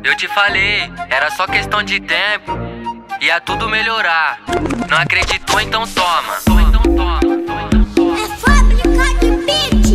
Eu te falei, era só questão de tempo, ia tudo melhorar. Não acreditou, então toma. É fábrica de beat.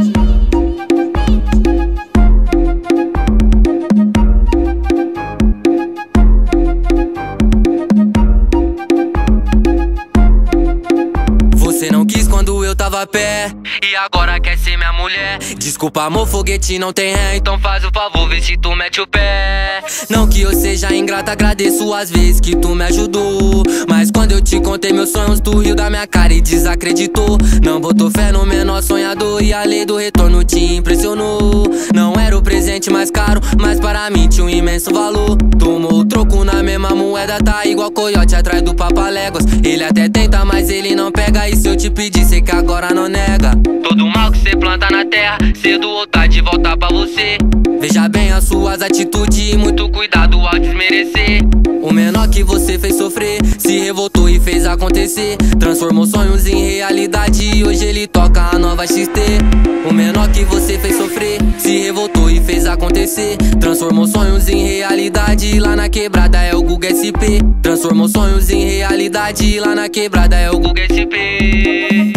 Você não quis quando eu tava a pé, e agora quer ser minha mulher. Desculpa, amor, foguete não tem ré, então faz o favor, vê se tu mete o pé. Não que eu seja ingrata, agradeço as vezes que tu me ajudou, mas quando eu te contei meus sonhos, tu riu da minha cara e desacreditou. Não botou fé no menor sonhador, e a lei do retorno te impressionou. Não era o presente mais caro, mas para mim tinha um imenso valor. Tomou o troco na mesma moeda, tá igual coiote atrás do papaléguas. Ele até tenta, mas ele não pega, e se eu te pedir, sei que agora não nega. Todo mal que cê planta na terra, cedo ou tarde volta pra você. Veja bem as suas atitudes e muito cuidado ao desmerecer. O menor que você fez sofrer, se revoltou e fez acontecer. Transformou sonhos em realidade e hoje ele toca a nova XT. O menor que você fez sofrer, se revoltou e fez acontecer. Transformou sonhos em realidade, lá na quebrada é o Guga SP. Transformou sonhos em realidade, lá na quebrada é o Guga SP.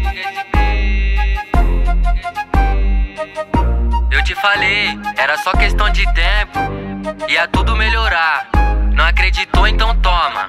Eu te falei, era só questão de tempo, ia tudo melhorar. Não acreditou, então toma.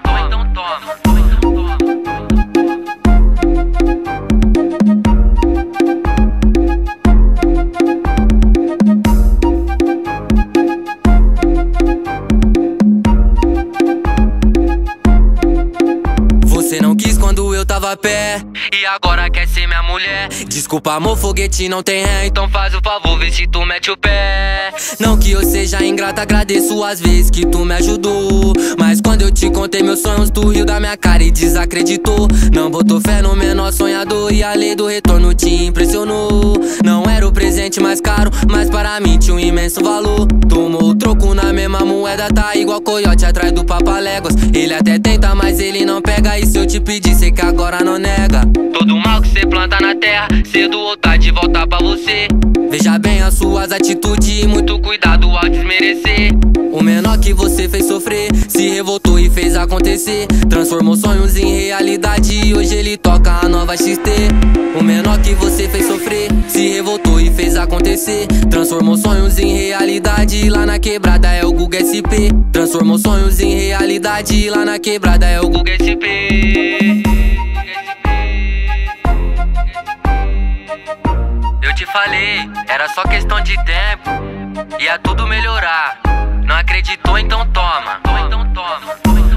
Você não quis quando eu tava a pé, e agora quer ser minha mulher. Desculpa, amor, foguete não tem ré, então faz o favor, vê se tu mete o pé. Não que eu seja ingrata, agradeço as vezes que tu me ajudou, mas quando eu te contei meus sonhos, tu riu da minha cara e desacreditou. Não botou fé no menor sonhador, e a lei do retorno te impressionou. Não era o presente mais caro, mas para mim tinha um imenso valor. Tomou o troco na mesma moeda, tá igual coiote atrás do papaléguas. Ele até tenta, mas ele não pega, e se eu te pedir, sei que agora não nega. Todo mal que cê planta na terra, cedo ou tarde volta pra você. Veja bem as suas atitudes e muito cuidado ao desmerecer. O menor que você fez sofrer, se revoltou e fez acontecer. Transformou sonhos em realidade e hoje ele toca a nova XT. O menor que você fez sofrer, se revoltou e fez acontecer. Transformou sonhos em realidade, lá na quebrada é o Guga SP. Transformou sonhos em realidade, lá na quebrada é o Guga SP. Eu te falei, era só questão de tempo, ia tudo melhorar. Não acreditou, então toma.